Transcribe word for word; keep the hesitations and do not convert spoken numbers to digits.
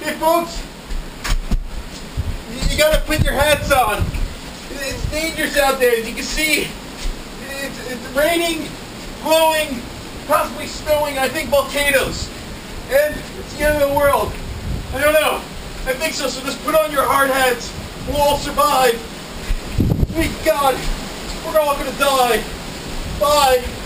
Hey folks, you gotta put your hats on. It's dangerous out there, as you can see. It's, it's raining, blowing, possibly snowing, I think volcanoes. And it's the end of the world. I don't know. I think so, so just put on your hard hats. We'll all survive. Sweet God, we're all gonna die. Bye.